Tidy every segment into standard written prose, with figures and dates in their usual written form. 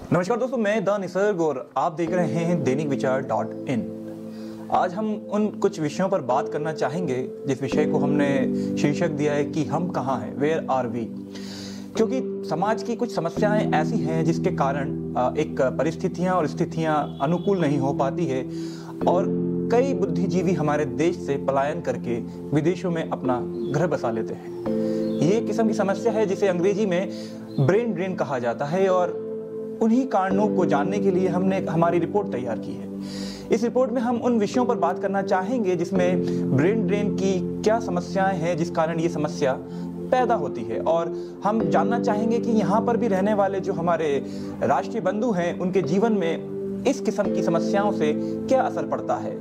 नमस्कार दोस्तों, मैं द निसर्ग और आप देख रहे हैं दैनिक विचार .in। आज हम उन कुछ विषयों पर बात करना चाहेंगे जिस विषय को हमने शीर्षक दिया है कि हम कहाँ हैं, वेयर आर वी। क्योंकि समाज की कुछ समस्याएं ऐसी हैं जिसके कारण एक परिस्थितियां और स्थितियां अनुकूल नहीं हो पाती है और कई बुद्धिजीवी हमारे देश से पलायन करके विदेशों में अपना घर बसा लेते हैं। ये एक किस्म की समस्या है जिसे अंग्रेजी में ब्रेन ड्रेन कहा जाता है और उन्हीं कारणों को जानने के लिए हमने हमारी रिपोर्ट तैयार की है। इस रिपोर्ट में हम उन विषयों पर बात करना चाहेंगे जिसमें ब्रेन ड्रेन की क्या समस्याएं हैं जिस कारण ये समस्या पैदा होती है, और हम जानना चाहेंगे कि यहाँ पर भी रहने वाले जो हमारे राष्ट्रीय बंधु हैं उनके जीवन में इस किस्म की समस्याओं से क्या असर पड़ता है।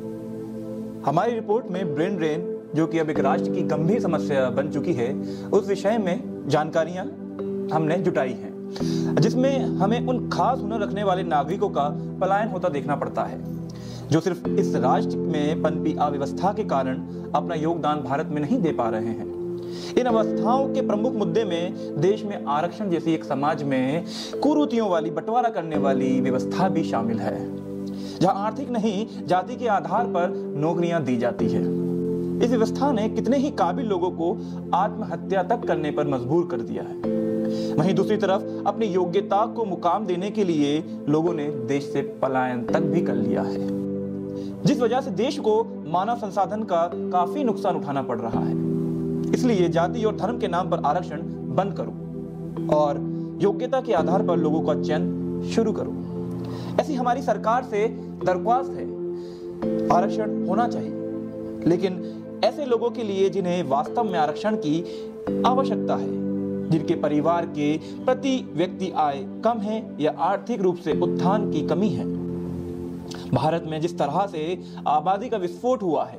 हमारी रिपोर्ट में ब्रेन ड्रेन, जो कि अब एक राष्ट्र की गंभीर समस्या बन चुकी है, उस विषय में जानकारियां हमने जुटाई हैं जिसमें हमें उन खास हुनर रखने वाले नागरिकों का पलायन होता देखना पड़ता है जो सिर्फ इस राष्ट्र में पनपी अव्यवस्था के कारण अपना योगदान भारत में नहीं दे पा रहे हैं। इन अवस्थाओं के प्रमुख मुद्दे में देश में आरक्षण जैसी एक समाज में कुरीतियों वाली बंटवारा करने वाली व्यवस्था भी शामिल है, जहां आर्थिक नहीं जाति के आधार पर नौकरियां दी जाती है। इस व्यवस्था ने कितने ही काबिल लोगों को आत्महत्या तक करने पर मजबूर कर दिया है। वहीं दूसरी तरफ अपनी योग्यता को मुकाम देने के लिए लोगों ने देश से पलायन तक भी कर लिया है, जिस वजह से देश को मानव संसाधन का काफी नुकसान उठाना पड़ रहा है। इसलिए जाति और धर्म के नाम पर आरक्षण बंद करो और योग्यता के आधार पर लोगों का चयन शुरू करो। ऐसी हमारी सरकार से दरख्वास्त है। आरक्षण होना चाहिए, लेकिन ऐसे लोगों के लिए जिन्हें वास्तव में आरक्षण की आवश्यकता है, जिनके परिवार के प्रति व्यक्ति आय कम है या आर्थिक रूप से उत्थान की कमी है। भारत में जिस तरह से आबादी का विस्फोट हुआ है,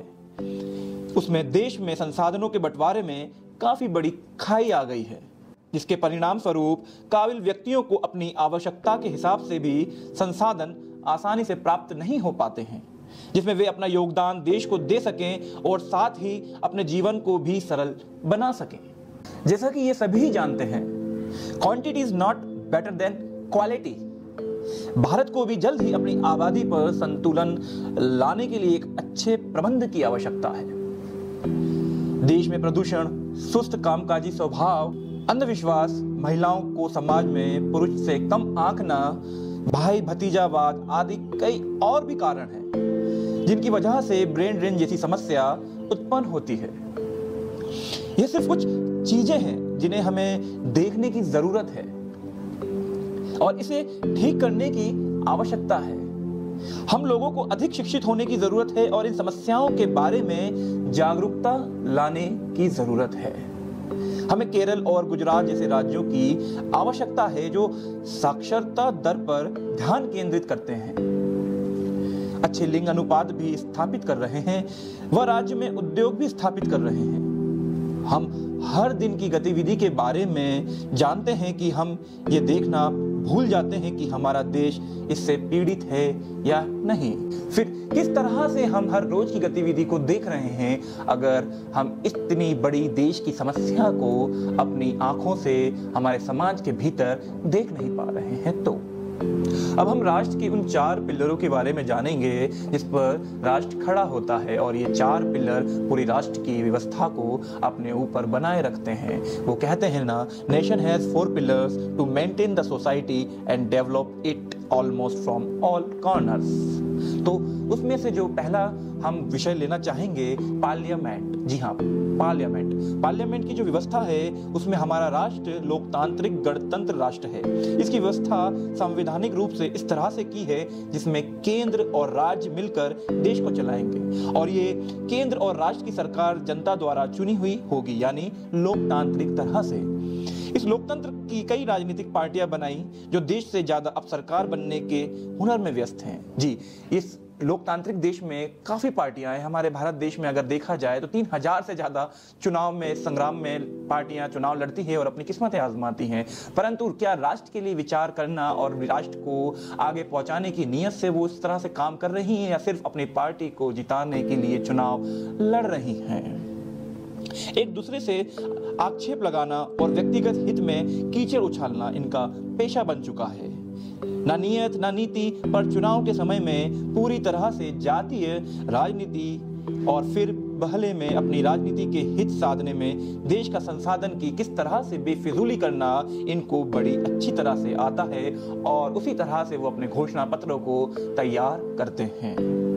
उसमें देश में संसाधनों के बंटवारे में काफी बड़ी खाई आ गई है, जिसके परिणाम स्वरूप काबिल व्यक्तियों को अपनी आवश्यकता के हिसाब से भी संसाधन आसानी से प्राप्त नहीं हो पाते हैं, जिसमें वे अपना योगदान देश को दे सकें और साथ ही अपने जीवन को भी सरल बना सकें। जैसा कि ये सभी जानते हैं, quantity is not better than quality. Bharat को भी जल्द ही अपनी आबादी पर संतुलन लाने के लिए एक अच्छे प्रबंध की आवश्यकता है। देश में प्रदूषण, सुस्त कामकाजी स्वभाव, अंधविश्वास, महिलाओं को समाज में पुरुष से कम आंकना, भाई भतीजावाद आदि कई और भी कारण हैं जिनकी वजह से ब्रेन ड्रेन जैसी समस्या उत्पन्न होती है। ये सिर्फ कुछ चीजें हैं जिन्हें हमें देखने की जरूरत है और इसे ठीक करने की आवश्यकता है। हम लोगों को अधिक शिक्षित होने की जरूरत है और इन समस्याओं के बारे में जागरूकता लाने की जरूरत है। हमें केरल और गुजरात जैसे राज्यों की आवश्यकता है जो साक्षरता दर पर ध्यान केंद्रित करते हैं, अच्छे लिंग अनुपात भी स्थापित कर रहे हैं, वह राज्य में उद्योग भी स्थापित कर रहे हैं। हम हर दिन की गतिविधि के बारे में जानते हैं कि हम ये देखना भूल जाते हैं कि हमारा देश इससे पीड़ित है या नहीं। फिर किस तरह से हम हर रोज की गतिविधि को देख रहे हैं अगर हम इतनी बड़ी देश की समस्या को अपनी आंखों से हमारे समाज के भीतर देख नहीं पा रहे हैं। तो अब हम राष्ट्र के उन 4 पिलरों के बारे में जानेंगे जिस पर राष्ट्र खड़ा होता है, और ये 4 पिलर पूरी राष्ट्र की व्यवस्था को अपने ऊपर बनाए रखते हैं। वो कहते हैं ना, nation has 4 pillars to maintain the society and develop it almost from all corners. तो उसमें से जो पहला हम विषय लेना चाहेंगे, पार्लियामेंट। जी हाँ, पार्लियामेंट की जो व्यवस्था है उसमें हमारा राष्ट्र लोकतांत्रिक गणतंत्र राष्ट्र है। इसकी व्यवस्था संवैधानिक रूप से इस तरह से की है जिसमें केंद्र और राज्य मिलकर देश को चलाएंगे, और ये केंद्र और राज्य की सरकार जनता द्वारा चुनी हुई होगी, यानी लोकतांत्रिक तरह से। इस लोकतंत्र की कई राजनीतिक पार्टियां बनाई जो देश से ज्यादा अब सरकार बनने के हुनर में व्यस्त हैं। जी, इस लोकतांत्रिक देश में काफी पार्टियां हैं। हमारे भारत देश में अगर देखा जाए तो 3000 से ज्यादा चुनाव में, संग्राम में पार्टियां चुनाव लड़ती है और अपनी किस्मतें आजमाती हैं। परंतु क्या राष्ट्र के लिए विचार करना और राष्ट्र को आगे पहुंचाने की नीयत से वो इस तरह से काम कर रही हैं, या सिर्फ अपनी पार्टी को जिताने के लिए चुनाव लड़ रही हैं? एक दूसरे से आक्षेप लगाना और व्यक्तिगत हित में कीचड़ उछालना इनका पेशा बन चुका है। ना नियत ना नीति, पर चुनाव के समय में पूरी तरह से जातीय राजनीति और फिर बहले में अपनी राजनीति के हित साधने में देश का संसाधन की किस तरह से बेफिजूली करना इनको बड़ी अच्छी तरह से आता है और उसी तरह से वो अपने घोषणा पत्रों को तैयार करते हैं।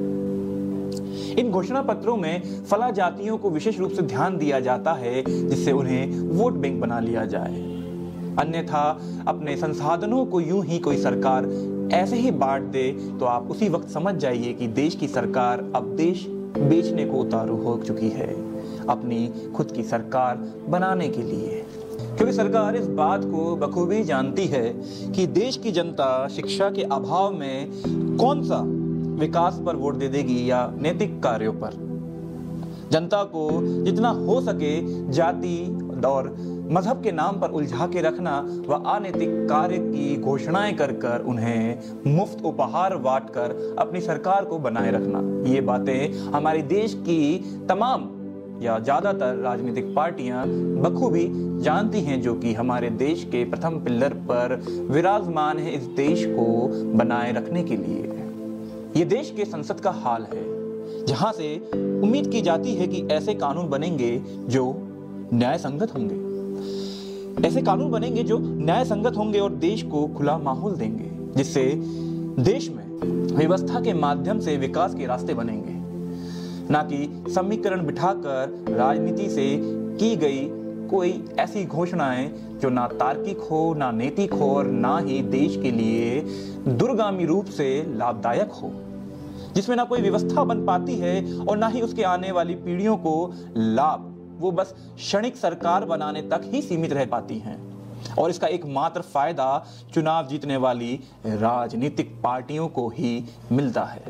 इन घोषणा पत्रों में फला जातियों को विशेष रूप से ध्यान दिया जाता है जिससे उन्हें वोट बैंक बना लिया जाए। अन्यथा अपने संसाधनों को यूं ही कोई सरकार ऐसे ही बांट दे तो आप उसी वक्त समझ जाइए कि देश की सरकार अब देश बेचने को उतारू हो चुकी है अपनी खुद की सरकार बनाने के लिए। क्योंकि सरकार इस बात को बखूबी जानती है कि देश की जनता शिक्षा के अभाव में कौन सा विकास पर वोट दे देगी या नैतिक कार्यों पर। जनता को जितना हो सके जाति और मजहब के नाम पर उलझा के रखना व अनैतिक कार्य की घोषणाएं कर कर उन्हें मुफ्त उपहार बांट कर अपनी सरकार को बनाए रखना, ये बातें हमारे देश की तमाम या ज्यादातर राजनीतिक पार्टियां बखूबी जानती हैं, जो कि हमारे देश के प्रथम पिलर पर विराजमान है इस देश को बनाए रखने के लिए। ये देश के संसद का हाल है जहां से उम्मीद की जाती है कि ऐसे कानून बनेंगे जो न्याय संगत होंगे, ऐसे कानून बनेंगे जो न्याय संगत होंगे और देश को खुला माहौल देंगे, जिससे देश में व्यवस्था के माध्यम से विकास के रास्ते बनेंगे, ना कि समीकरण बिठाकर राजनीति से की गई कोई ऐसी घोषणाएं जो ना तार्किक हो, ना नैतिक हो और ना ही देश के लिए दूरगामी रूप से लाभदायक हो, जिसमें ना कोई व्यवस्था बन पाती है और ना ही उसके आने वाली पीढ़ियों को लाभ, वो बस क्षणिक सरकार बनाने तक ही सीमित रह पाती हैं। और इसका एकमात्र फायदा चुनाव जीतने वाली राजनीतिक पार्टियों को ही मिलता है।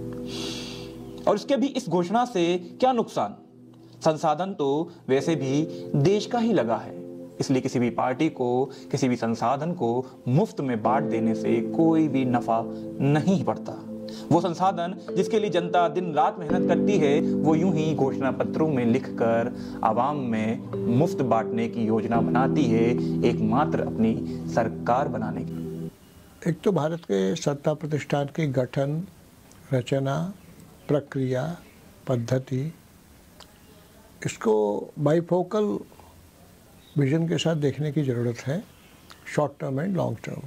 और इसके भी इस घोषणा से क्या नुकसान? संसाधन तो वैसे भी देश का ही लगा है, इसलिए किसी भी पार्टी को किसी भी संसाधन को मुफ्त में बांट देने से कोई भी नफा नहीं पड़ता। वो संसाधन जिसके लिए जनता दिन रात मेहनत करती है वो यूं ही घोषणा पत्रों में लिखकर आवाम में मुफ्त बांटने की योजना बनाती है, एकमात्र अपनी सरकार बनाने की। एक तो भारत के सत्ता प्रतिष्ठान की गठन, रचना, प्रक्रिया, पद्धति, इसको बाइफोकल विजन के साथ देखने की ज़रूरत है, short term and long term.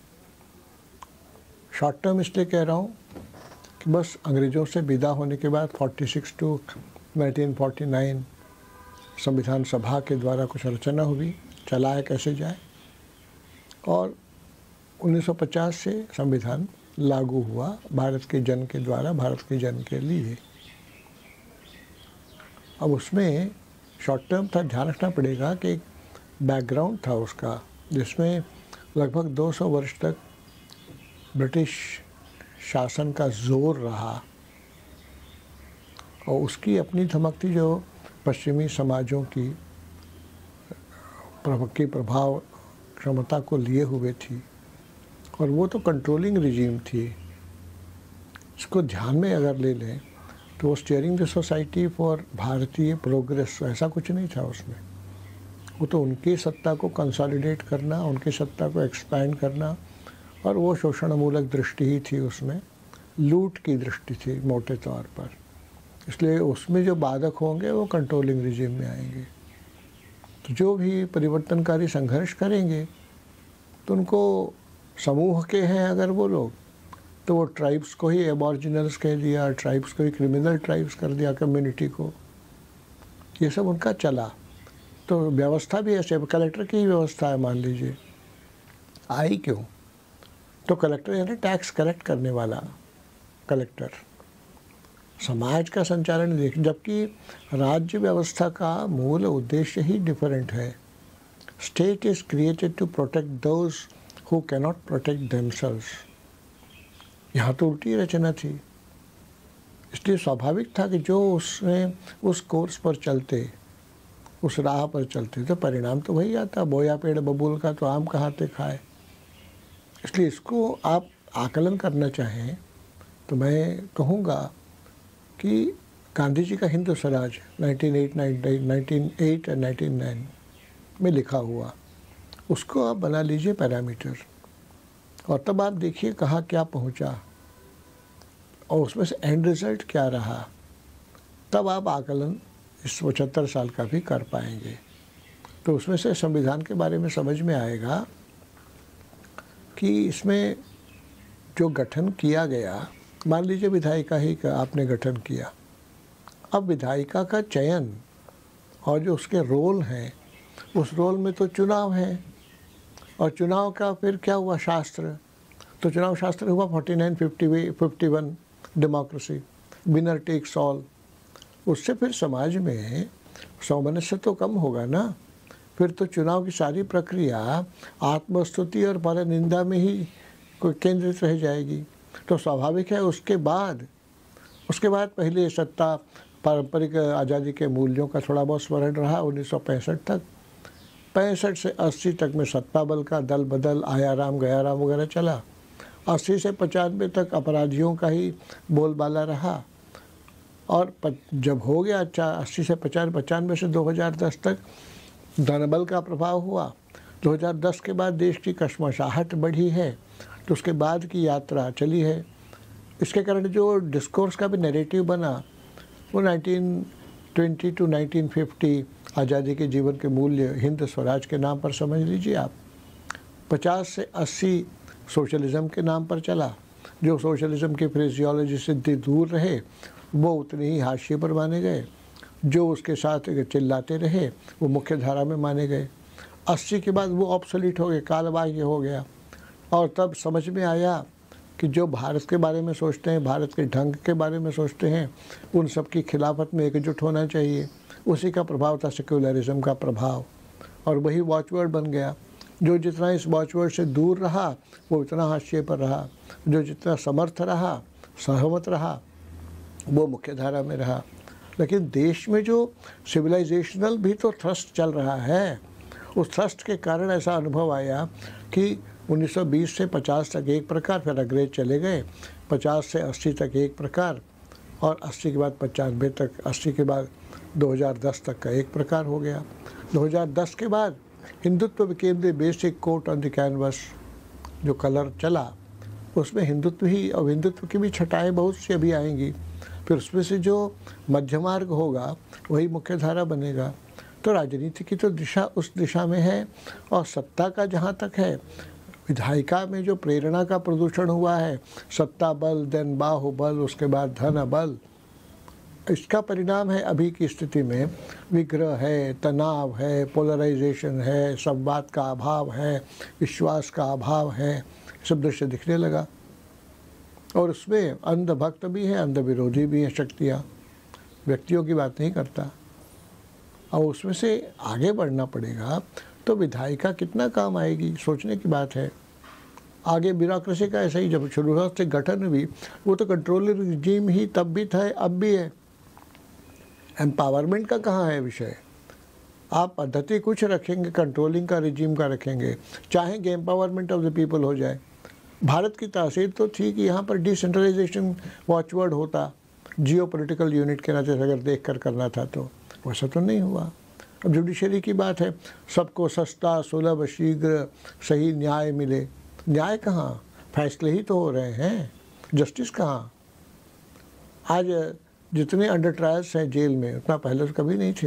Short term इसलिए कह रहा हूँ कि बस अंग्रेज़ों से विदा होने के बाद 46 टू 1949 संविधान सभा के द्वारा कुछ रचना हुई, चलाया कैसे जाए, और 1950 से संविधान लागू हुआ भारत के जन के द्वारा, भारत के जन के लिए। अब उसमें शॉर्ट टर्म था, ध्यान रखना पड़ेगा कि एक बैकग्राउंड था उसका, जिसमें लगभग 200 वर्ष तक ब्रिटिश शासन का जोर रहा और उसकी अपनी धमक थी जो पश्चिमी समाजों की प्रभाव क्षमता को लिए हुए थी, और वो तो कंट्रोलिंग रिजीम थी। इसको ध्यान में अगर ले लें तो वो स्टीयरिंग द सोसाइटी फॉर भारतीय प्रोग्रेस ऐसा कुछ नहीं था उसमें। वो तो उनकी सत्ता को कंसोलिडेट करना, उनकी सत्ता को एक्सपैंड करना, और वो शोषणमूलक दृष्टि ही थी, उसमें लूट की दृष्टि थी मोटे तौर पर। इसलिए उसमें जो बाधक होंगे वो कंट्रोलिंग रिजीम में आएंगे। तो जो भी परिवर्तनकारी संघर्ष करेंगे तो उनको समूह के हैं अगर वो लोग, तो वो ट्राइब्स को ही एबॉरिजिनल्स कह दिया, ट्राइब्स को ही क्रिमिनल ट्राइब्स कर दिया, कम्युनिटी को। ये सब उनका चला। तो व्यवस्था भी ऐसे, कलेक्टर की ही व्यवस्था है मान लीजिए, आई क्यों? तो कलेक्टर यानी टैक्स कलेक्ट करने वाला कलेक्टर समाज का संचालन देख, जबकि राज्य व्यवस्था का मूल उद्देश्य ही डिफरेंट है। State is created to protect those who cannot protect themselves. यहाँ तो उल्टी रचना थी। इसलिए स्वाभाविक था कि जो उसने उस कोर्स पर चलते, उस राह पर चलते, तो परिणाम तो वही आता। बोया पेड़ बबूल का तो आम कहाँ ते खाए। इसलिए इसको आप आकलन करना चाहें तो मैं कहूँगा कि गांधी जी का हिंद स्वराज 1908 और 1909 में लिखा हुआ, उसको आप बना लीजिए पैरामीटर और तब आप देखिए कहाँ क्या पहुँचा और उसमें से एंड रिजल्ट क्या रहा, तब आप आकलन इस 75 साल का भी कर पाएंगे। तो उसमें से संविधान के बारे में समझ में आएगा कि इसमें जो गठन किया गया, मान लीजिए विधायिका ही का आपने गठन किया, अब विधायिका का चयन और जो उसके रोल हैं, उस रोल में तो चुनाव है, और चुनाव का फिर क्या हुआ, शास्त्र। तो चुनाव शास्त्र हुआ 49-51 डेमोक्रेसी, विनर टेक्स ऑल। उससे फिर समाज में सामंजस्य तो कम होगा ना, फिर तो चुनाव की सारी प्रक्रिया आत्मस्तुति और परनिंदा में ही केंद्रित रह जाएगी। तो स्वाभाविक है उसके बाद पहले सत्ता, पारंपरिक आज़ादी के मूल्यों का थोड़ा बहुत स्मरण रहा 1965 तक, 65 से 80 तक में सत्ता बल का दल बदल, आया राम गया राम वगैरह चला। 80 से 95 तक अपराधियों का ही बोलबाला रहा, और जब हो गया 80 से 95 से 2010 तक धनबल का प्रभाव हुआ। 2010 के बाद देश की कश्मशाहट बढ़ी है, तो उसके बाद की यात्रा चली है। इसके कारण जो डिस्कोर्स का भी नैरेटिव बना वो 1920 टू 1950 आज़ादी के जीवन के मूल्य हिंद स्वराज के नाम पर समझ लीजिए आप। 50 से 80 सोशलिज़म के नाम पर चला। जो सोशलिज़म की फ्रेजियोलॉजी से दूर रहे वो उतने ही हाशिए पर माने गए, जो उसके साथ चिल्लाते रहे वो मुख्य धारा में माने गए। 80 के बाद वो ऑब्सोलीट हो गए, कालबाह्य हो गया, और तब समझ में आया कि जो भारत के बारे में सोचते हैं, भारत के ढंग के बारे में सोचते हैं, उन सब की खिलाफत में एकजुट होना चाहिए। उसी का प्रभाव था सेक्युलरिज्म का प्रभाव, और वही वॉचवर्ड बन गया। जो जितना इस वॉचवर्ड से दूर रहा वो उतना हाशिए पर रहा, जो जितना समर्थ रहा, सहमत रहा, वो मुख्य धारा में रहा। लेकिन देश में जो सिविलाइजेशनल भी तो थ्रस्ट चल रहा है, उस थ्रस्ट के कारण ऐसा अनुभव आया कि 1920 से 50 तक एक प्रकार, फिर अंग्रेज चले गए, 50 से 80 तक एक प्रकार, और 80 के बाद 95 तक, 80 के बाद 2010 तक का एक प्रकार हो गया। 2010 के बाद Hindutva became the basic coat on the canvas. जो कलर चला उसमें हिंदुत्व ही, और हिंदुत्व की भी छटाएँ बहुत सी अभी आएंगी, फिर उसमें से जो मध्य मार्ग होगा वही मुख्य धारा बनेगा। तो राजनीति की तो दिशा उस दिशा में है, और सत्ता का जहाँ तक है, विधायिका में जो प्रेरणा का प्रदूषण हुआ है, सत्ता बल, देन बाहुबल, उसके बाद धन बल, इसका परिणाम है अभी की स्थिति में विग्रह है, तनाव है, पोलराइजेशन है, संवाद का अभाव है, विश्वास का अभाव है, सब दृश्य दिखने लगा। और उसमें अंध भक्त भी हैं, अंध विरोधी भी हैं शक्तियाँ, व्यक्तियों की बात नहीं करता। और उसमें से आगे बढ़ना पड़ेगा, तो विधायिका कितना काम आएगी, सोचने की बात है। आगे ब्यूरोक्रेसी का ऐसा ही, जब शुरुआत से गठन हुई वो तो कंट्रोलर रिजीम ही तब भी था, अब भी है। एम्पावरमेंट का कहाँ है विषय? आप पद्धति कुछ रखेंगे, कंट्रोलिंग का रिजीम का रखेंगे, चाहेंगे एम्पावरमेंट ऑफ द पीपल हो जाए। भारत की तासीर तो थी कि यहाँ पर डिसेंट्रलाइजेशन वॉचवर्ड होता, जियो पॉलिटिकल यूनिट के नाते अगर देख कर करना था, तो वैसा तो नहीं हुआ। अब जुडिशरी की बात है, सबको सस्ता, सुलभ, शीघ्र, सही न्याय मिले। न्याय कहाँ? फैसले ही तो हो रहे हैं, जस्टिस कहाँ? आज जितने अंडर ट्रायल्स हैं जेल में, उतना पहले तो कभी नहीं थे।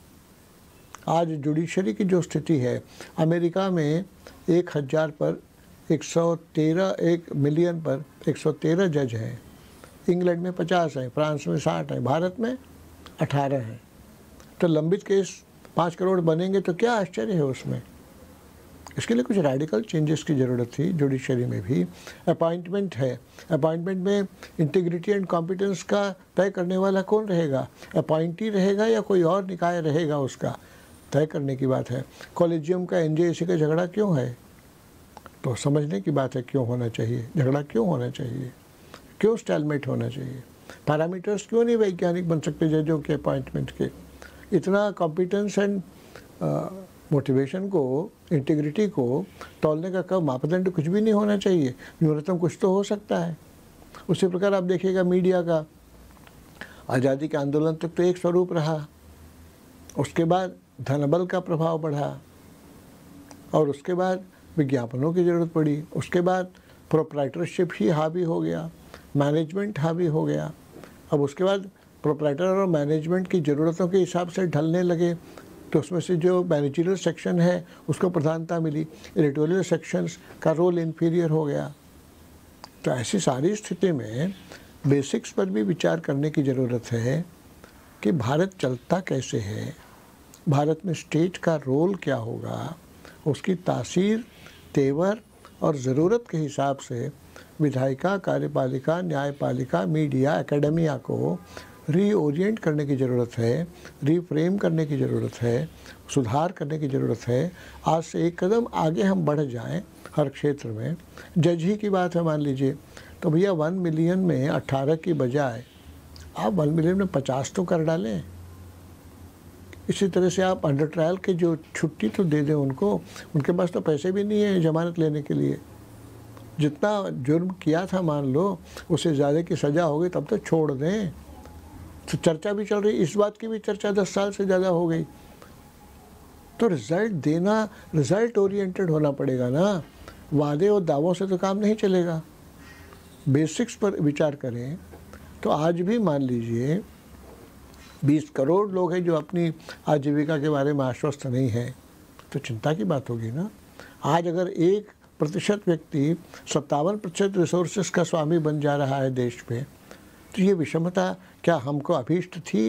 आज जुडिशरी की जो स्थिति है, अमेरिका में 1000 पर 113, 1 मिलियन पर 113 जज हैं, इंग्लैंड में 50 हैं, फ्रांस में 60 हैं, भारत में 18 हैं। तो लंबित केस 5 करोड़ बनेंगे तो क्या आश्चर्य है उसमें? इसके लिए कुछ रेडिकल चेंजेस की ज़रूरत थी जुडिशरी में भी। अपॉइंटमेंट है, अपॉइंटमेंट में इंटीग्रिटी एंड कॉम्पिटेंस का तय करने वाला कौन रहेगा? अपॉइंटी रहेगा या कोई और निकाय रहेगा, उसका तय करने की बात है। कॉलेजियम का एनजेएसी का झगड़ा क्यों है? तो समझने की बात है क्यों होना चाहिए, झगड़ा क्यों होना चाहिए, क्यों स्टैलमेट होना चाहिए, पैरामीटर्स क्यों नहीं वैज्ञानिक बन सकते जजों के अपॉइंटमेंट के? इतना कॉम्पिटेंस एंड मोटिवेशन को, इंटीग्रिटी को तौलने का कब मापदंड कुछ भी नहीं होना चाहिए, न्यूनतम कुछ तो हो सकता है। उसी प्रकार आप देखिएगा मीडिया का, आज़ादी के आंदोलन तक तो एक स्वरूप रहा, उसके बाद धनबल का प्रभाव बढ़ा, और उसके बाद विज्ञापनों की ज़रूरत पड़ी, उसके बाद प्रोप्राइटरशिप ही हावी हो गया, मैनेजमेंट हावी हो गया। अब उसके बाद प्रोप्राइटर और मैनेजमेंट की ज़रूरतों के हिसाब से ढलने लगे, तो उसमें से जो मैनेजरियल सेक्शन है उसको प्रधानता मिली, एडिटोरियल सेक्शंस का रोल इन्फीरियर हो गया। तो ऐसी सारी स्थिति में बेसिक्स पर भी विचार करने की ज़रूरत है कि भारत चलता कैसे है, भारत में स्टेट का रोल क्या होगा, उसकी तासीर, तेवर और ज़रूरत के हिसाब से विधायिका, कार्यपालिका, न्यायपालिका, मीडिया, एकेडमिया को रीओरिएंट करने की ज़रूरत है, रीफ्रेम करने की ज़रूरत है, सुधार करने की ज़रूरत है। आज से एक कदम आगे हम बढ़ जाएं हर क्षेत्र में। जज ही की बात है मान लीजिए, तो भैया 1 मिलियन में 18 की बजाय आप 1 मिलियन में 50 तो कर डालें। इसी तरह से आप अंडर ट्रायल के जो छुट्टी तो दे दें उनको, उनके पास तो पैसे भी नहीं है जमानत लेने के लिए। जितना जुर्म किया था मान लो उससे ज़्यादा की सज़ा होगी तब तो छोड़ दें। तो चर्चा भी चल रही, इस बात की भी चर्चा 10 साल से ज़्यादा हो गई। तो रिज़ल्ट देना, रिज़ल्ट ओरिएंटेड होना पड़ेगा ना, वादे और दावों से तो काम नहीं चलेगा। बेसिक्स पर विचार करें तो आज भी मान लीजिए 20 करोड़ लोग हैं जो अपनी आजीविका के बारे में आश्वस्त नहीं हैं, तो चिंता की बात होगी ना। आज अगर 1% व्यक्ति 57% रिसोर्सेस का स्वामी बन जा रहा है देश में, तो ये विषमता क्या हमको अभीष्ट थी?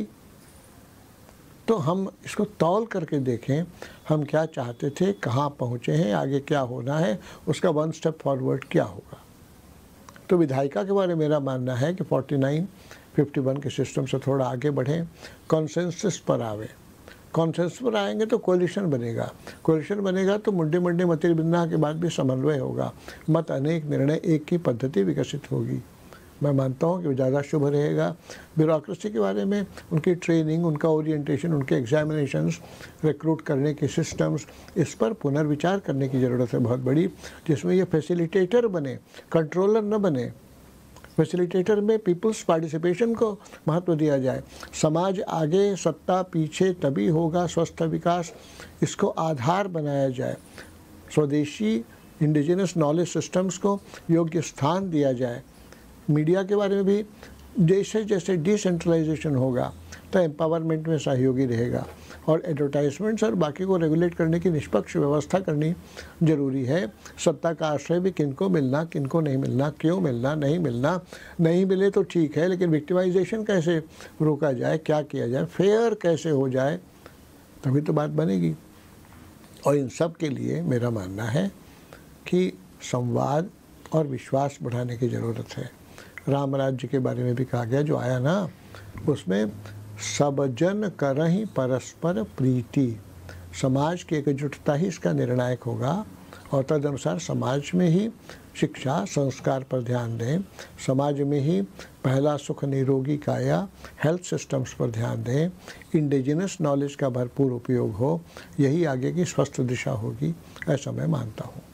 तो हम इसको तौल करके देखें, हम क्या चाहते थे, कहाँ पहुँचे हैं, आगे क्या होना है, उसका 1 स्टेप फॉरवर्ड क्या होगा। तो विधायिका के बारे में मेरा मानना है कि 49-51 के सिस्टम से थोड़ा आगे बढ़ें, कॉन्सेंसस पर आवे। कॉन्सेंसस पर आएंगे तो कोलिशन बनेगा, कोलिशन बनेगा तो मुड्डे मुड्डे मतिर बिन्ना के बाद भी समन्वय होगा, मत अनेक, निर्णय एक की पद्धति विकसित होगी। मैं मानता हूँ कि वो ज़्यादा शुभ रहेगा। ब्यूरोक्रेसी के बारे में उनकी ट्रेनिंग, उनका ओरिएंटेशन, उनके एग्जामिनेशंस, रिक्रूट करने के सिस्टम्स, इस पर पुनर्विचार करने की ज़रूरत है बहुत बड़ी, जिसमें ये फैसिलिटेटर बने, कंट्रोलर न बने। फैसिलिटेटर में पीपल्स पार्टिसिपेशन को महत्व दिया जाए। समाज आगे, सत्ता पीछे, तभी होगा स्वस्थ विकास, इसको आधार बनाया जाए। स्वदेशी इंडिजिनस नॉलेज सिस्टम्स को योग्य स्थान दिया जाए। मीडिया के बारे में भी जैसे जैसे डिसेंट्रलाइजेशन होगा तो एम्पावरमेंट में सहयोगी रहेगा, और एडवर्टाइजमेंट्स और बाकी को रेगुलेट करने की निष्पक्ष व्यवस्था करनी जरूरी है। सत्ता का आश्रय भी किनको मिलना, किनको नहीं मिलना, क्यों मिलना, नहीं मिले तो ठीक है, लेकिन विक्टिमाइजेशन कैसे रोका जाए, क्या किया जाए, फेयर कैसे हो जाए, तभी तो बात बनेगी। और इन सब के लिए मेरा मानना है कि संवाद और विश्वास बढ़ाने की ज़रूरत है। राम राज्य के बारे में भी कहा गया जो आया ना, उसमें सब जन करहि परस्पर प्रीति, समाज की एकजुटता ही इसका निर्णायक होगा। और तदनुसार समाज में ही शिक्षा संस्कार पर ध्यान दें, समाज में ही पहला सुख निरोगी काया, हेल्थ सिस्टम्स पर ध्यान दें, इंडिजिनस नॉलेज का भरपूर उपयोग हो, यही आगे की स्वस्थ दिशा होगी, ऐसा मैं मानता हूँ।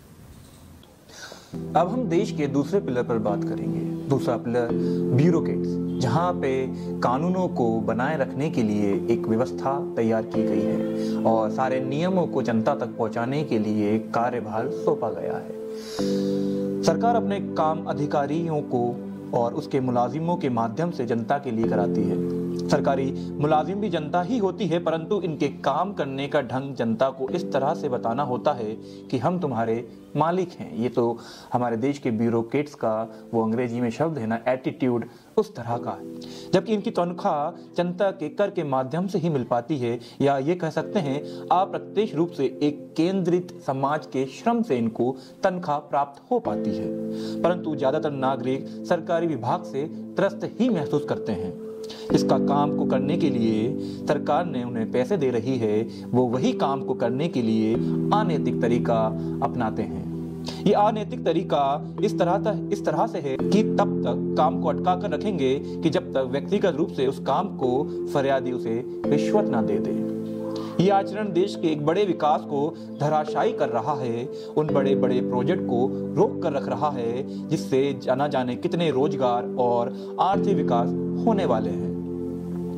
अब हम देश के दूसरे पिलर पर बात करेंगे। दूसरा पिलर ब्यूरोक्रेट्स, जहाँ पे कानूनों को बनाए रखने के लिए एक व्यवस्था तैयार की गई है और सारे नियमों को जनता तक पहुँचाने के लिए कार्यभार सौंपा गया है। सरकार अपने काम अधिकारियों को और उसके मुलाजिमों के माध्यम से जनता के लिए कराती है। सरकारी मुलाजिम भी जनता ही होती है, परंतु इनके काम करने का ढंग जनता को इस तरह से बताना होता है कि हम तुम्हारे मालिक हैं। ये तो हमारे देश के ब्यूरोक्रेट्स का वो अंग्रेजी में शब्द है ना, एटीट्यूड, उस तरह का है। जबकि इनकी तनख्वाह जनता के कर के माध्यम से ही मिल पाती है, या ये कह सकते हैं अप्रत्यक्ष रूप से एक केंद्रित समाज के श्रम से इनको तनख्वाह प्राप्त हो पाती है। परंतु ज्यादातर नागरिक सरकारी विभाग से त्रस्त ही महसूस करते हैं। इसका काम को करने के लिए सरकार ने उन्हें पैसे दे रही है, वो वही काम को करने के लिए अनैतिक तरीका अपनाते हैं। ये अनैतिक तरीका इस तरह से है कि तब तक काम को अटका कर रखेंगे कि जब तक व्यक्तिगत रूप से उस काम को फरियादी उसे रिश्वत ना दे दे। ये आचरण देश के एक बड़े विकास को धराशायी कर रहा है, उन बड़े बड़े प्रोजेक्ट को रोक कर रख रहा है, जिससे जाना जाने कितने रोजगार और आर्थिक विकास होने वाले हैं।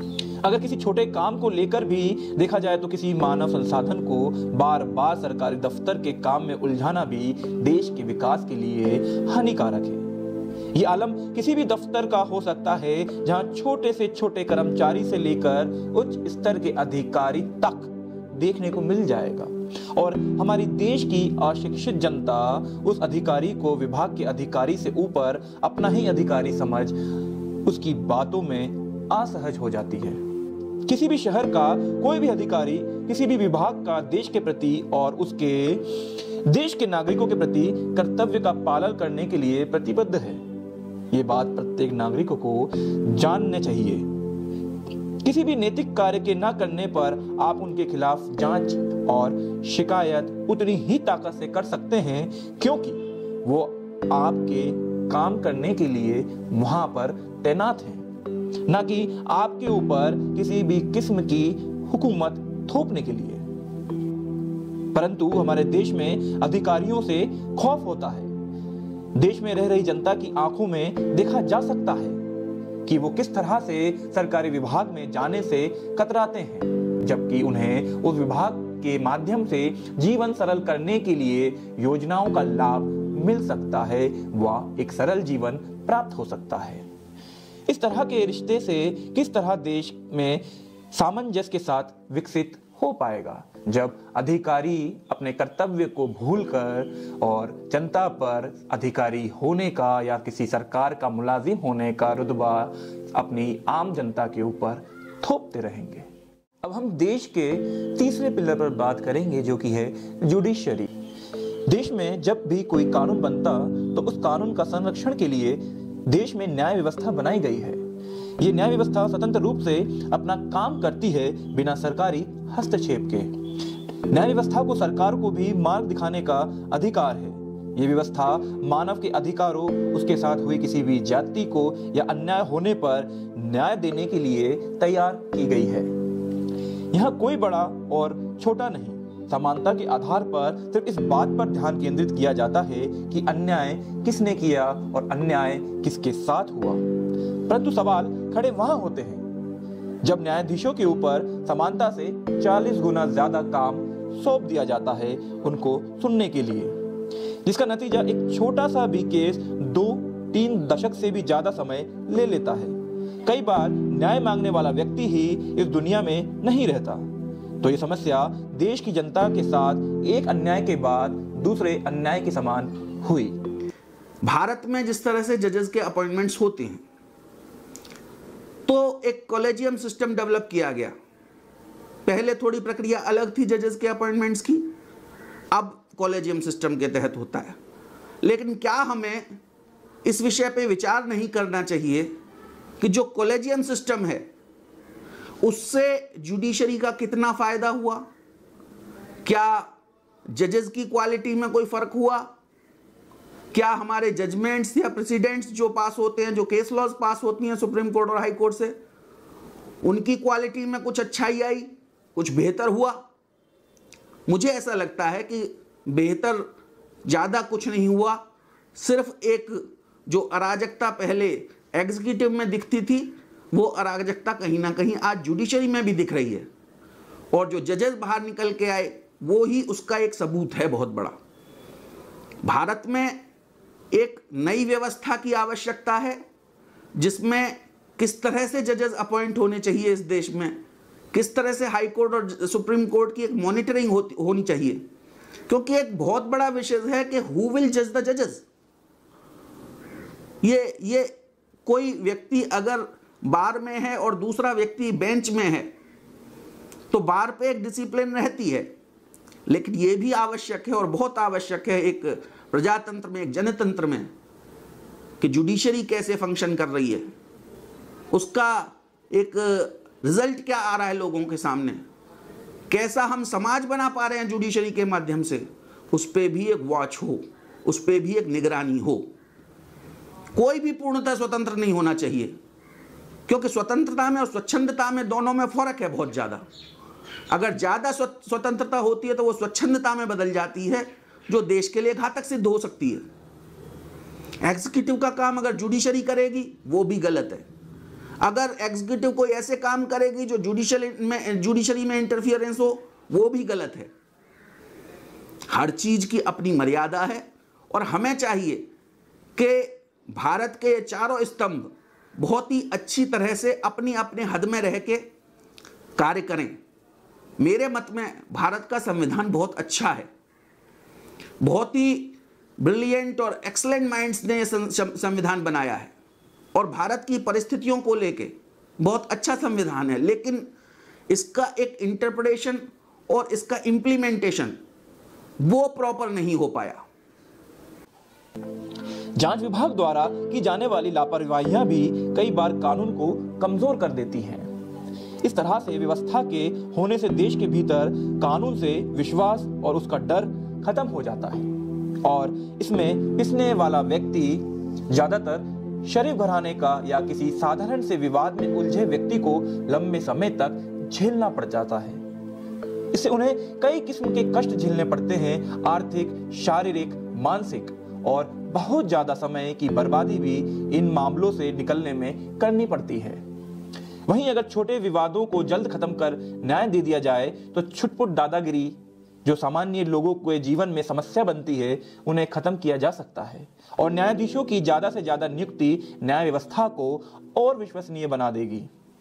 अगर किसी छोटे काम को लेकर भी देखा जाए तो किसी मानव संसाधन को बार बार सरकारी दफ्तर के काम में उलझाना भी देश के विकास के लिए हानिकारक है। ये आलम किसी भी दफ्तर का हो सकता है जहां छोटे से छोटे कर्मचारी से लेकर उच्च स्तर के अधिकारी तक देखने को मिल जाएगा, और हमारी देश की अशिक्षित जनता उस अधिकारी को विभाग के अधिकारी से ऊपर अपना ही अधिकारी समझ उसकी बातों में असहज हो जाती है। किसी भी शहर का कोई भी अधिकारी किसी भी विभाग का देश के प्रति और उसके देश के नागरिकों के प्रति कर्तव्य का पालन करने के लिए प्रतिबद्ध है। ये बात प्रत्येक नागरिकों को जानना चाहिए। किसी भी नैतिक कार्य के न करने पर आप उनके खिलाफ जांच और शिकायत उतनी ही ताकत से कर सकते हैं, क्योंकि वो आपके काम करने के लिए वहां पर तैनात हैं, ना कि आपके ऊपर किसी भी किस्म की हुकूमत थोपने के लिए। परंतु हमारे देश में अधिकारियों से खौफ होता है। देश में रह रही जनता की आंखों में देखा जा सकता है कि वो किस तरह से सरकारी विभाग में जाने से कतराते हैं, जबकि उन्हें उस विभाग के माध्यम से जीवन सरल करने के लिए योजनाओं का लाभ मिल सकता है व एक सरल जीवन प्राप्त हो सकता है। इस तरह के रिश्ते से किस तरह देश में सामंजस्य के साथ विकसित हो पाएगा, जब अधिकारी अपने कर्तव्य को भूलकर और जनता पर अधिकारी होने का या किसी सरकार का मुलाजिम होने का रुतबा अपनी आम जनता के ऊपर थोपते रहेंगे। अब हम देश के तीसरे पिलर पर बात करेंगे, जो कि है जुडिशरी। देश में जब भी कोई कानून बनता तो उस कानून का संरक्षण के लिए देश में न्याय व्यवस्था बनाई गई है। ये न्याय व्यवस्था स्वतंत्र रूप से अपना काम करती है बिना सरकारी हस्तक्षेप के। न्याय व्यवस्था को सरकार को भी मार्ग दिखाने का अधिकार है। ये व्यवस्था मानव के अधिकारों, उसके साथ हुई किसी भी जाति को या अन्याय होने पर न्याय देने के लिए तैयार की गई है। यहाँ कोई बड़ा और छोटा नहीं, समानता के आधार पर सिर्फ इस बात पर ध्यान केंद्रित किया जाता है कि अन्याय किसने किया और अन्याय किसके साथ हुआ। परंतु सवाल खड़े वहां होते हैं जब न्यायाधीशों के ऊपर समानता से 40 गुना ज्यादा काम सौंप दिया जाता है उनको सुनने के लिए, जिसका नतीजा एक छोटा सा भी केस 2-3 दशक से भी ज्यादा समय ले लेता है। कई बार न्याय मांगने वाला व्यक्ति ही इस दुनिया में नहीं रहता। तो ये समस्या देश की जनता के साथ एक अन्याय के बाद दूसरे अन्याय के समान हुई। भारत में जिस तरह से जजेस के अपॉइंटमेंट्स होते हैं, तो एक कॉलेजियम सिस्टम डेवलप किया गया। पहले थोड़ी प्रक्रिया अलग थी जजेस के अपॉइंटमेंट्स की, अब कॉलेजियम सिस्टम के तहत होता है। लेकिन क्या हमें इस विषय पे विचार नहीं करना चाहिए कि जो कॉलेजियम सिस्टम है उससे जुडिशरी का कितना फायदा हुआ? क्या जजेस की क्वालिटी में कोई फर्क हुआ? क्या हमारे जजमेंट्स या प्रेसिडेंट्स जो पास होते हैं, जो केस लॉज पास होती हैं सुप्रीम कोर्ट और हाई कोर्ट से, उनकी क्वालिटी में कुछ अच्छाई आई, कुछ बेहतर हुआ? मुझे ऐसा लगता है कि बेहतर ज़्यादा कुछ नहीं हुआ। सिर्फ एक जो अराजकता पहले एग्जीक्यूटिव में दिखती थी, वो अराजकता कहीं ना कहीं आज जुडिशरी में भी दिख रही है, और जो जजेस बाहर निकल के आए वो ही उसका एक सबूत है बहुत बड़ा। भारत में एक नई व्यवस्था की आवश्यकता है जिसमें किस तरह से जजेस अपॉइंट होने चाहिए इस देश में, किस तरह से हाई कोर्ट और सुप्रीम कोर्ट की एक मॉनिटरिंग होनी चाहिए, क्योंकि एक बहुत बड़ा विषय है कि हु विल जज द जजेस। ये कोई व्यक्ति अगर बार में है और दूसरा व्यक्ति बेंच में है तो बार पे एक डिसिप्लिन रहती है, लेकिन ये भी आवश्यक है और बहुत आवश्यक है एक प्रजातंत्र में, एक जनतंत्र में, कि जुडिशरी कैसे फंक्शन कर रही है, उसका एक रिजल्ट क्या आ रहा है लोगों के सामने, कैसा हम समाज बना पा रहे हैं जुडिशरी के माध्यम से, उस पर भी एक वॉच हो, उस पर भी एक निगरानी हो। कोई भी पूर्णतः स्वतंत्र नहीं होना चाहिए, क्योंकि स्वतंत्रता में और स्वच्छंदता में दोनों में फर्क है बहुत ज़्यादा। अगर ज़्यादा स्वतंत्रता होती है तो वो स्वच्छंदता में बदल जाती है, जो देश के लिए घातक सिद्ध हो सकती है। एग्जीक्यूटिव का काम अगर जुडिशरी करेगी वो भी गलत है। अगर एग्जीक्यूटिव कोई ऐसे काम करेगी जो जुडिशरी में इंटरफियरेंस हो, वो भी गलत है। हर चीज की अपनी मर्यादा है और हमें चाहिए कि भारत के चारों स्तंभ बहुत ही अच्छी तरह से अपनी अपने हद में रह के कार्य करें। मेरे मत में भारत का संविधान बहुत अच्छा है। बहुत ही ब्रिलियंट और एक्सलेंट माइंड्स ने संविधान बनाया है और भारत की परिस्थितियों को लेके बहुत अच्छा संविधान है, लेकिन इसका एक इंटरप्रिटेशन और इसका इम्प्लीमेंटेशन वो प्रॉपर नहीं हो पाया। जांच विभाग द्वारा की जाने वाली लापरवाहियां भी कई बार कानून को कमजोर कर देती हैं। इस तरह से व्यवस्था के होने से देश के भीतर कानून से विश्वास और उसका डर खत्म हो जाता है और इसमें पिसने वाला व्यक्ति ज्यादातर शरीफ घराने का या किसी साधारण से विवाद में उलझे व्यक्ति को लंबे समय तक झेलना पड़ जाता है। इससे उन्हें कई किस्म के कष्ट झेलने पड़ते हैं, आर्थिक, शारीरिक, मानसिक और बहुत ज्यादा समय की बर्बादी भी इन मामलों से निकलने में करनी पड़ती है। वहीं अगर छोटे विवादों को जल्द खत्म कर न्याय दे दिया जाए तो छुटपुट दादागिरी जो सामान्य लोगों के जीवन में समस्या बनती है, उन्हें खत्म किया जा सकता है और न्यायाधीशों की ज्यादा से ज्यादा नियुक्ति न्याय व्यवस्था को और विश्वसनीय बना देगी।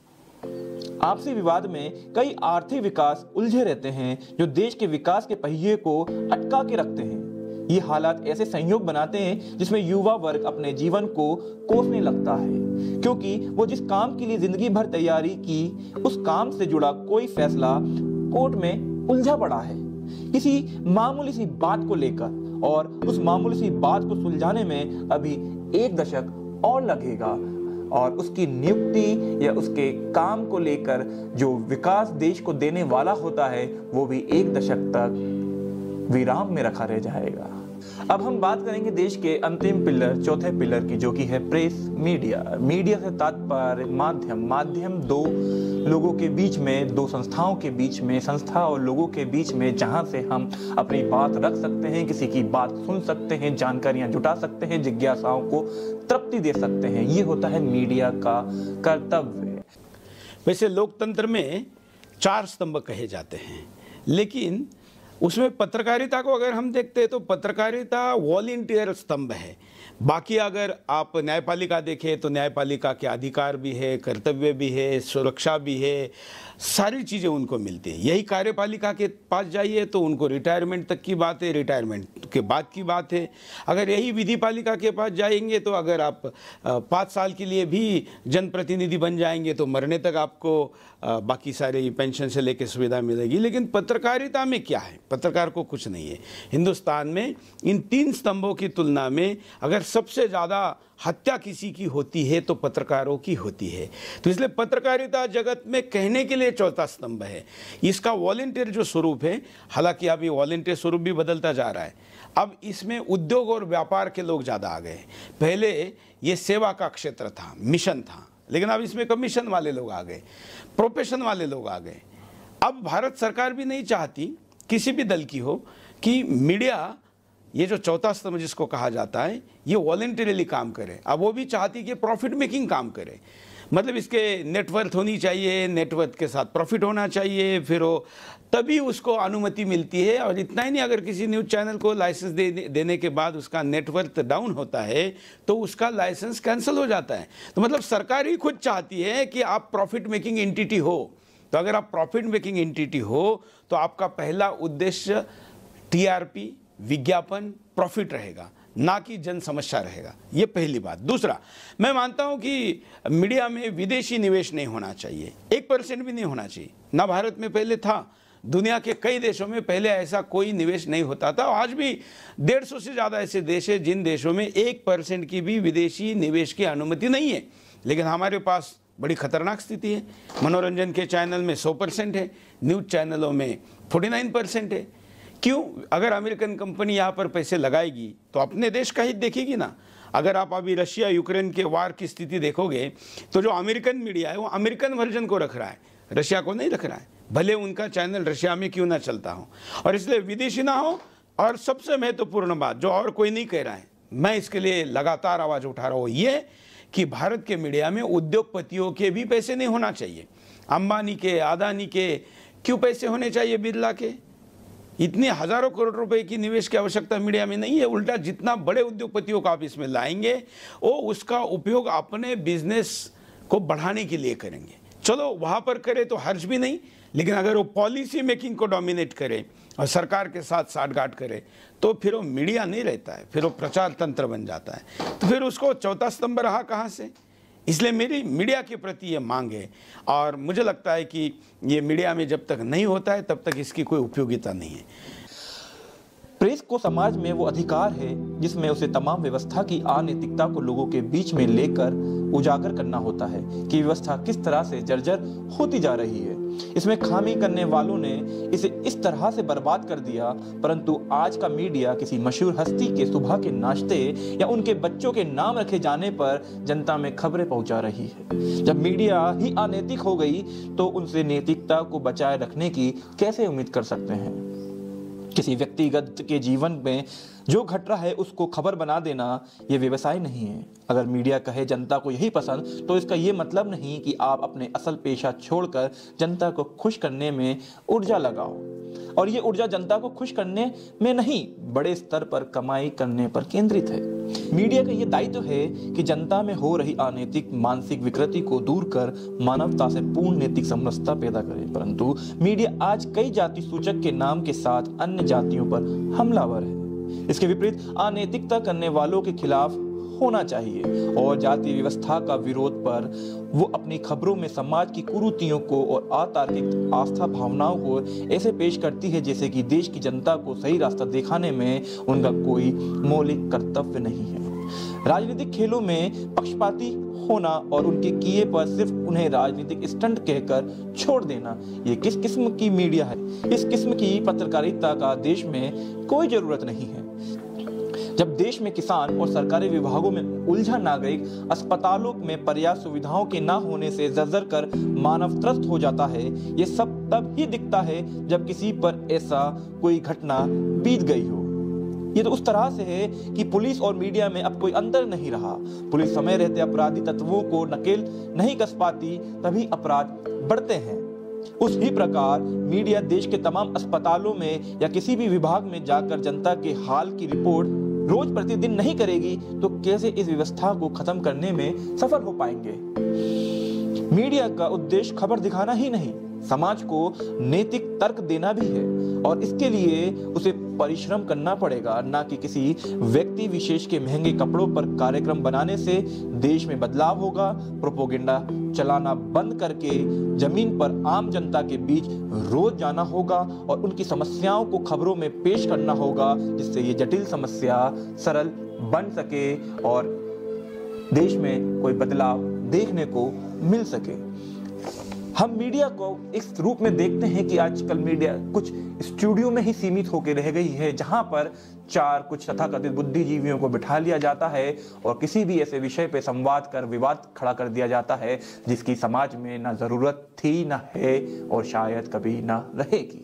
आपसी विवाद में कई आर्थिक विकास उलझे रहते हैं जो देश के विकास के पहिए को अटका के रखते हैं। ये हालात ऐसे संयोग बनाते हैं जिसमें युवा वर्ग अपने जीवन को कोसने लगता है, क्योंकि वो जिस काम के लिए जिंदगी भर तैयारी की, उस काम से जुड़ा कोई फैसला कोर्ट में उलझा पड़ा है किसी मामूली सी बात को लेकर, और उस मामूली सी बात को सुलझाने में अभी 1 दशक और लगेगा और उसकी नियुक्ति या उसके काम को लेकर जो विकास देश को देने वाला होता है वो भी 1 दशक तक विराम में रखा रह जाएगा। अब हम बात करेंगे देश के अंतिम पिलर, चौथे पिलर की, जो कि है प्रेस मीडिया। मीडिया से तात्पर्य माध्यम दो लोगों के बीच में, दो संस्थाओं के बीच में, संस्था और लोगों के बीच में, जहां से हम अपनी बात रख सकते हैं, किसी की बात सुन सकते हैं, जानकारियां जुटा सकते हैं, जिज्ञासाओं को तृप्ति दे सकते हैं। ये होता है मीडिया का कर्तव्य। वैसे लोकतंत्र में 4 स्तंभ कहे जाते हैं, लेकिन उसमें पत्रकारिता को अगर हम देखते हैं तो पत्रकारिता वॉलंटियर स्तंभ है। बाकी अगर आप न्यायपालिका देखें तो न्यायपालिका के अधिकार भी है, कर्तव्य भी है, सुरक्षा भी है, सारी चीज़ें उनको मिलती हैं। यही कार्यपालिका के पास जाइए तो उनको रिटायरमेंट तक की बात है, रिटायरमेंट के बाद की बात है। अगर यही विधि पालिका के पास जाएंगे तो अगर आप 5 साल के लिए भी जनप्रतिनिधि बन जाएंगे तो मरने तक आपको बाकी सारे पेंशन से लेकर सुविधा मिलेगी। लेकिन पत्रकारिता में क्या है? पत्रकार को कुछ नहीं है। हिंदुस्तान में इन 3 स्तंभों की तुलना में अगर सबसे ज़्यादा हत्या किसी की होती है तो पत्रकारों की होती है। तो इसलिए पत्रकारिता जगत में कहने के लिए चौथा स्तंभ है। इसका वॉलंटियर जो स्वरूप है, हालांकि अभी वॉलंटियर स्वरूप भी बदलता जा रहा है। अब इसमें उद्योग और व्यापार के लोग ज़्यादा आ गए। पहले ये सेवा का क्षेत्र था, मिशन था, लेकिन अब इसमें कमीशन वाले लोग आ गए, प्रोफेशन वाले लोग आ गए। अब भारत सरकार भी नहीं चाहती, किसी भी दल की हो, कि मीडिया, ये जो चौथा स्तंभ जिसको कहा जाता है, ये वॉलंटरीली काम करे। अब वो भी चाहती कि प्रॉफिट मेकिंग काम करे, मतलब इसके नेटवर्थ होनी चाहिए, नेटवर्थ के साथ प्रॉफिट होना चाहिए, फिर वो तभी उसको अनुमति मिलती है। और इतना ही नहीं, अगर किसी न्यूज़ चैनल को लाइसेंस देने के बाद उसका नेटवर्थ डाउन होता है तो उसका लाइसेंस कैंसिल हो जाता है। तो मतलब सरकार ही खुद चाहती है कि आप प्रॉफिट मेकिंग एंटिटी हो। तो अगर आप प्रॉफिट मेकिंग एंटिटी हो तो आपका पहला उद्देश्य टीआरपी, विज्ञापन, प्रॉफिट रहेगा, ना कि जन समस्या रहेगा। ये पहली बात। दूसरा, मैं मानता हूं कि मीडिया में विदेशी निवेश नहीं होना चाहिए, 1% भी नहीं होना चाहिए। ना भारत में पहले था, दुनिया के कई देशों में पहले ऐसा कोई निवेश नहीं होता था। आज भी 150 से ज़्यादा ऐसे देश हैं जिन देशों में 1% की भी विदेशी निवेश की अनुमति नहीं है। लेकिन हमारे पास बड़ी खतरनाक स्थिति है। मनोरंजन के चैनल में 100% है, न्यूज़ चैनलों में 49% है। क्यों? अगर अमेरिकन कंपनी यहाँ पर पैसे लगाएगी तो अपने देश का हित देखेगी ना। अगर आप अभी रशिया यूक्रेन के वार की स्थिति देखोगे तो जो अमेरिकन मीडिया है वो अमेरिकन वर्जन को रख रहा है, रशिया को नहीं रख रहा है, भले उनका चैनल रशिया में क्यों ना चलता हो। और इसलिए विदेशी ना हो। और सबसे महत्वपूर्ण बात जो और कोई नहीं कह रहा है, मैं इसके लिए लगातार आवाज़ उठा रहा हूँ, ये कि भारत के मीडिया में उद्योगपतियों के भी पैसे नहीं होना चाहिए। अंबानी के, अदानी के क्यों पैसे होने चाहिए, बिरला के? इतने हजारों करोड़ रुपए की निवेश की आवश्यकता मीडिया में नहीं है। उल्टा जितना बड़े उद्योगपतियों को आप इसमें लाएंगे वो उसका उपयोग अपने बिजनेस को बढ़ाने के लिए करेंगे। चलो वहाँ पर करे तो हर्ज भी नहीं, लेकिन अगर वो पॉलिसी मेकिंग को डोमिनेट करे और सरकार के साथ साठगांठ करे तो फिर वो मीडिया नहीं रहता है, फिर वो प्रचार तंत्र बन जाता है। तो फिर उसको चौथा स्तंभ रहा कहाँ से? इसलिए मेरी मीडिया के प्रति ये मांग है और मुझे लगता है कि ये मीडिया में जब तक नहीं होता है तब तक इसकी कोई उपयोगिता नहीं है। प्रेस को समाज में वो अधिकार है जिसमें उसे तमाम व्यवस्था की अनैतिकता को लोगों के बीच में लेकर उजागर करना होता है कि व्यवस्था किस तरह से जर्जर होती जा रही है। इसमें खामी करने वालों ने इसे इस तरह से बर्बाद कर दिया, परंतु आज का मीडिया किसी मशहूर हस्ती के सुबह के नाश्ते या उनके बच्चों के नाम रखे जाने पर जनता में खबरें पहुंचा रही है। जब मीडिया ही अनैतिक हो गई तो उनसे नैतिकता को बचाए रखने की कैसे उम्मीद कर सकते हैं? किसी व्यक्तिगत के जीवन में जो घट रहा है उसको खबर बना देना ये व्यवसाय नहीं है। अगर मीडिया कहे जनता को यही पसंद तो इसका ये मतलब नहीं कि आप अपने असल पेशा छोड़कर जनता को खुश करने में ऊर्जा लगाओ, और ये ऊर्जा जनता को खुश करने में नहीं, बड़े स्तर पर कमाई करने पर केंद्रित है। मीडिया का ये दायित्व है कि जनता में हो रही अनैतिक मानसिक विकृति को दूर कर मानवता से पूर्ण नैतिक समरसता पैदा करे, परंतु मीडिया आज कई जाति सूचक के नाम के साथ अन्य जातियों पर हमलावर है। इसके विपरीत अनैतिकता करने वालों के खिलाफ होना चाहिए और जाति व्यवस्था का विरोध पर वो अपनी खबरों में समाज की कुरीतियों को और अतार्किक आस्था भावनाओं को ऐसे पेश करती है जैसे कि देश की जनता को सही रास्ता दिखाने में उनका कोई मौलिक कर्तव्य नहीं है। राजनीतिक खेलों में पक्षपाती होना और उनके किए पर सिर्फ उन्हें राजनीतिक स्टंट कहकर छोड़ देना, ये किस किस्म की मीडिया है? इस किस्म की पत्रकारिता का देश में कोई जरूरत नहीं है। जब देश में किसान और सरकारी विभागों में उलझा नागरिक अस्पतालों में पर्याप्त सुविधाओं के न होने से जर्जर कर मानव त्रस्त हो जाता है, ये सब तब ही दिखता है जब किसी पर ऐसा कोई घटना बीत गई हो। ये तो उस तरह से है कि पुलिस और मीडिया में अब कोई अंतर नहीं रहा। पुलिस समय रहते अपराधी तत्वों को नकेल नहीं कस पाती, तभी अपराध बढ़ते हैं। उसी प्रकार मीडिया देश के तमाम अस्पतालों में या किसी भी विभाग में जाकर जनता के हाल की रिपोर्ट रोज प्रतिदिन नहीं करेगी तो कैसे इस व्यवस्था को खत्म करने में सफल हो पाएंगे? मीडिया का उद्देश्य खबर दिखाना ही नहीं, समाज को नैतिक तर्क देना भी है, और इसके लिए उसे परिश्रम करना पड़ेगा, ना कि किसी व्यक्ति विशेष के महंगे कपड़ों पर कार्यक्रम बनाने से देश में बदलाव होगा। प्रोपोगेंडा चलाना बंद करके जमीन पर आम जनता के बीच रोज जाना होगा और उनकी समस्याओं को खबरों में पेश करना होगा, जिससे ये जटिल समस्या सरल बन सके और देश में कोई बदलाव देखने को मिल सके। हम मीडिया को इस रूप में देखते हैं कि आजकल मीडिया कुछ स्टूडियो में ही सीमित होकर रह गई है, जहां पर चार कुछ तथाकथित बुद्धिजीवियों को बिठा लिया जाता है और किसी भी ऐसे विषय पे संवाद कर विवाद खड़ा कर दिया जाता है जिसकी समाज में ना जरूरत थी, ना है और शायद कभी ना रहेगी।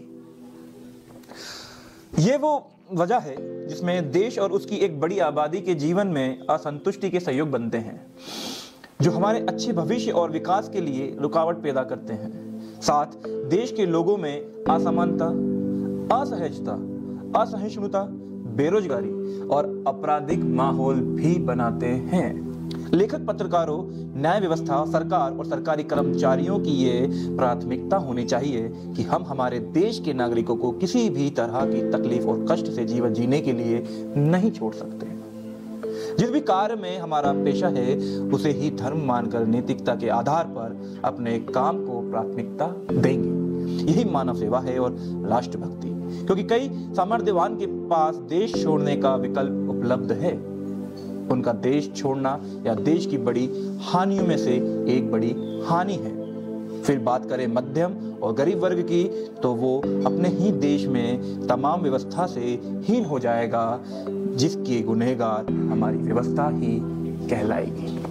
ये वो वजह है जिसमें देश और उसकी एक बड़ी आबादी के जीवन में असंतुष्टि के संयोग बनते हैं, जो हमारे अच्छे भविष्य और विकास के लिए रुकावट पैदा करते हैं। साथ देश के लोगों में असमानता, असहजता, असहिष्णुता, बेरोजगारी और आपराधिक माहौल भी बनाते हैं। लेखक, पत्रकारों, न्याय व्यवस्था, सरकार और सरकारी कर्मचारियों की ये प्राथमिकता होनी चाहिए कि हम हमारे देश के नागरिकों को किसी भी तरह की तकलीफ और कष्ट से जीवन जीने के लिए नहीं छोड़ सकते। जिस भी कार्य में हमारा पेशा है उसे ही धर्म मानकर नैतिकता के आधार पर अपने काम को प्राथमिकता देंगे। यही मानव सेवा है और राष्ट्रभक्ति, क्योंकि कई सामर्थ्यवान के पास देश छोड़ने का विकल्प उपलब्ध है। उनका देश छोड़ना या देश की बड़ी हानियों में से एक बड़ी हानि है। फिर बात करें मध्यम और गरीब वर्ग की, तो वो अपने ही देश में तमाम व्यवस्था से हीन हो जाएगा, जिसकी गुनहगार हमारी व्यवस्था ही कहलाएगी।